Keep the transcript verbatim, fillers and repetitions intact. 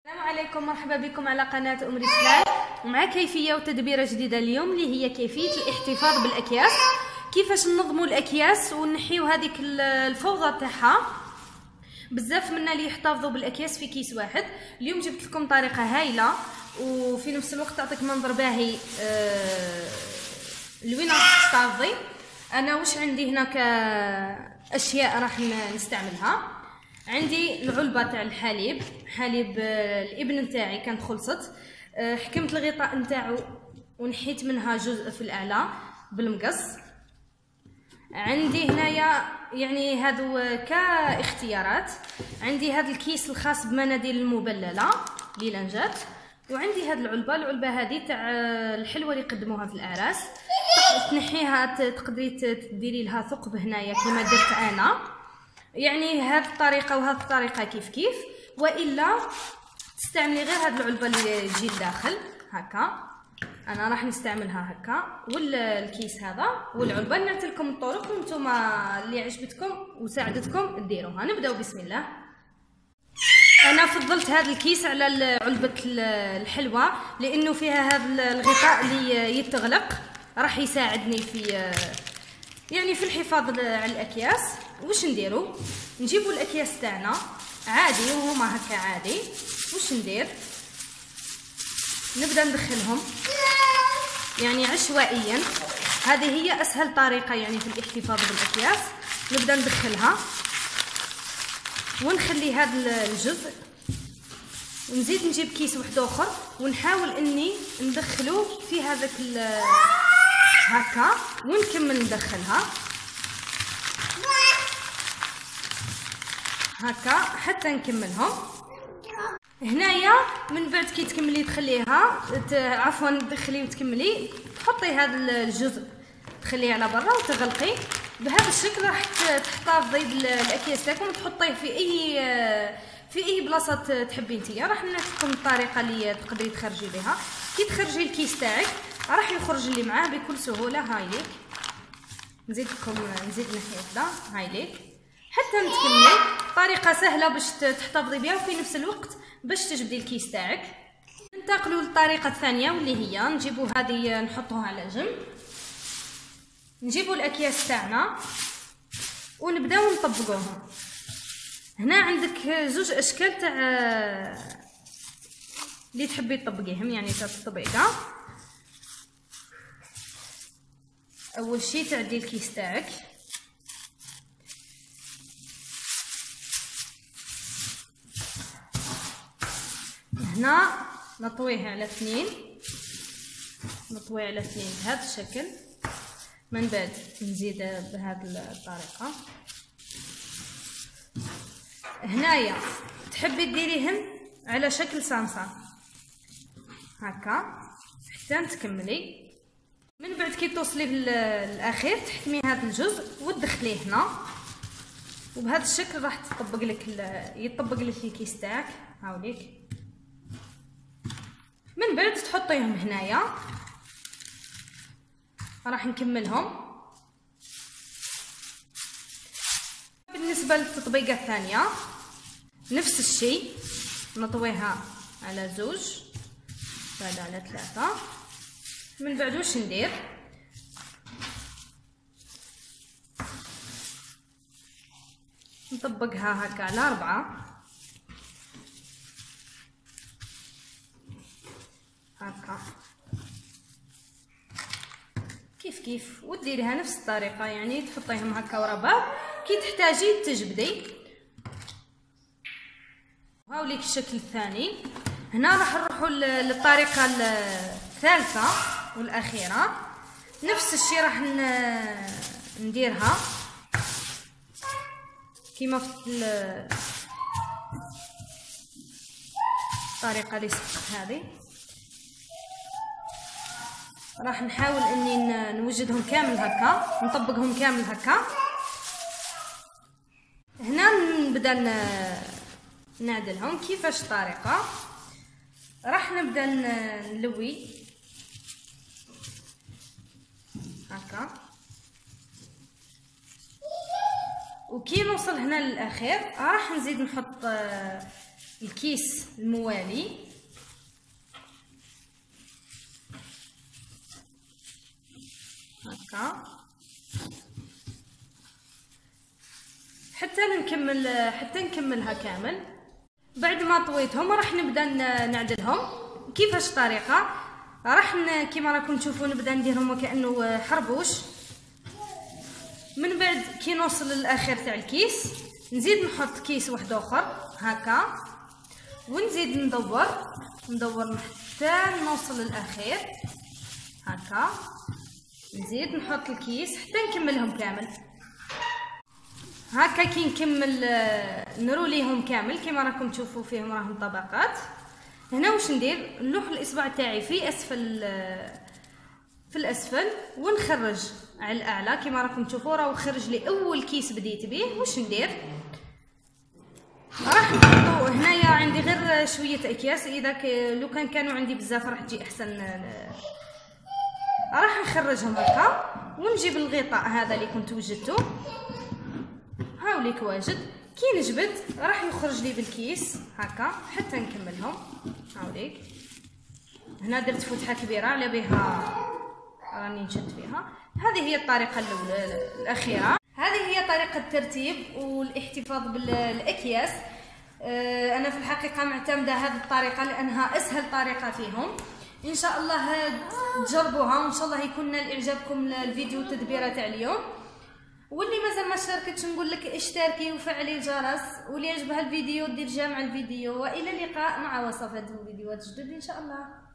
السلام عليكم، مرحبا بكم على قناة أم رسلان مع كيفية وتدبيرة جديدة اليوم اللي هي كيفية الاحتفاظ بالأكياس. كيفاش ننظموا الأكياس ونحيو هذيك الفوضى تاعها. بزاف منا اللي يحتفظوا بالأكياس في كيس واحد. اليوم جبت لكم طريقة هايلة وفي نفس الوقت تعطيك منظر باهي أه لوين راح تحتفظي. أنا واش عندي هنا كأشياء راح نستعملها. عندي العلبه تاع الحليب، حليب الابن نتاعي كانت خلصت، حكمت الغطاء نتاعو ونحيت منها جزء في الاعلى بالمقص. عندي هنايا يعني هذو كاختيارات، عندي هذا الكيس الخاص بمناديل المبلله ليلانجات، وعندي هذه العلبه العلبه هذه تاع الحلوه اللي يقدموها في الاعراس. تنحيها تقدري تديري لها ثقب هنايا كما درت انا، يعني هذه الطريقه وهذه الطريقه كيف كيف، والا تستعملي غير هذه العلبه اللي تجي لداخل هكا. انا راح نستعملها هكا، والكيس هذا والعلبه. نعت لكم الطرق وانتم اللي عجبتكم وساعدتكم ديروها. نبداو بسم الله. انا فضلت هذا الكيس على علبه الحلوه لانه فيها هذا الغطاء اللي يتغلق، راح يساعدني في يعني في الحفاظ على الاكياس. واش نديرو؟ نجيبوا الاكياس تاعنا عادي وهما هكا عادي. واش ندير؟ نبدا ندخلهم يعني عشوائيا. هذه هي اسهل طريقه يعني في الاحتفاظ بالاكياس. نبدا ندخلها ونخلي هذا الجزء، ونزيد نجيب كيس واحد اخر ونحاول اني ندخلو في هذاك هكا، ونكمل ندخلها هكا حتى نكملهم. هنايا من بعد كي تكملي تخليها عفوا تدخلي وتكملي، تحطي هذا الجزء تخليه على برا وتغلقي. بهذا الشكل راح تحتفظي بالاكياس تاعكم وتحطيه في اي في اي بلاصه تحبي نتيا. راح نعطيكم الطريقه اللي تقدري تخرجي بها. كي تخرجي الكيس تاعك راح يخرج اللي معاه بكل سهوله. هاي ليك، نزيد لكم نزيد نحي وحده. هاي ليك حتى نتكملي. طريقه سهله باش تحتفظي بها وفي نفس الوقت باش تجبدي الكيس تاعك. ننتقلوا للطريقه الثانيه واللي هي نجيبوا هذه نحطوها على جنب. نجيبوا الاكياس تاعنا ونبداو نطبقوهم. هنا عندك زوج اشكال تاع اللي تحبي تطبقيهم يعني تاع الطبيقه. اول شيء تعدي الكيس تاعك، هنا نطويه على اثنين، نطويه على اثنين بهذا الشكل. من بعد نزيد بهذه الطريقه. هنايا تحبي ديريهم على شكل صنصه هكا حتى تكملي. من بعد كي توصلي للاخير تحكمي هذا الجزء وتدخليه هنا، وبهذا الشكل راح تطبق لك يطبق لك الكيس تاعك. هاوليك من بعد تحطيهم هنايا. راح نكملهم. بالنسبه للتطبيقه الثانيه نفس الشيء، نطويها على زوج بعد على ثلاثه. من بعد واش ندير؟ نطبقها هكا على أربعة هكا كيف كيف، وديريها نفس الطريقه يعني تحطيهم هكا ورا بعض. كي تحتاجي تجبدي. هاوليك الشكل الثاني. هنا راح نروحوا للطريقه الثالثه والاخيره. نفس الشيء راح نديرها كيما في الطريقه اللي سبقت هذه. راح نحاول اني نوجدهم كامل هكا، نطبقهم كامل هكا. هنا نبدا نعدلهم. كيفاش الطريقه؟ راح نبدا نلوي هكا، وكي نوصل هنا للاخير راح نزيد نحط الكيس الموالي. هكا حتى نكمل حتى نكملها كامل. بعد ما طويتهم راح نبدا نعدلهم. كيفاش الطريقه؟ راح كيما راكم تشوفوا نبدا نديرهم وكانه حربوش. من بعد كي نوصل للاخر تاع الكيس نزيد نحط كيس واحد اخر هكا، ونزيد ندور ندور حتى نوصل للاخير هكا، نزيد نحط الكيس حتى نكملهم كامل. هكا كي نكمل نروليهم كامل كيما راكم تشوفوا فيهم راهم طبقات. هنا واش ندير؟ نلوح الاصبع تاعي في اسفل في الاسفل ونخرج على الاعلى كيما راكم تشوفوا راهو خرج لي اول كيس بديت به. واش ندير؟ راح نحطو هنايا عندي غير شويه اكياس، اذا ك... لو كان كانوا عندي بزاف راح تجي احسن. راح نخرجهم هكا ونجيب الغطاء هذا اللي كنت وجدته هاوليك واجد. كي نجبد راح يخرج لي بالكيس هكا حتى نكملهم. هاوليك هنا درت فتحه كبيره على بها راني نشد فيها. هذه هي الطريقه الاولى الاخيره. هذه هي طريقه الترتيب والاحتفاظ بالاكياس. انا في الحقيقه معتمده هذه الطريقه لانها اسهل طريقه فيهم. ان شاء الله تجربوها وان شاء الله يكون اعجابكم الفيديو التدبيره تاع اليوم. واللي مازال ما اشتركتش نقول لك اشتركي وفعلي الجرس، واللي يعجبها الفيديو دير جامع الفيديو. والى اللقاء مع وصفات وفيديوهات جدد ان شاء الله.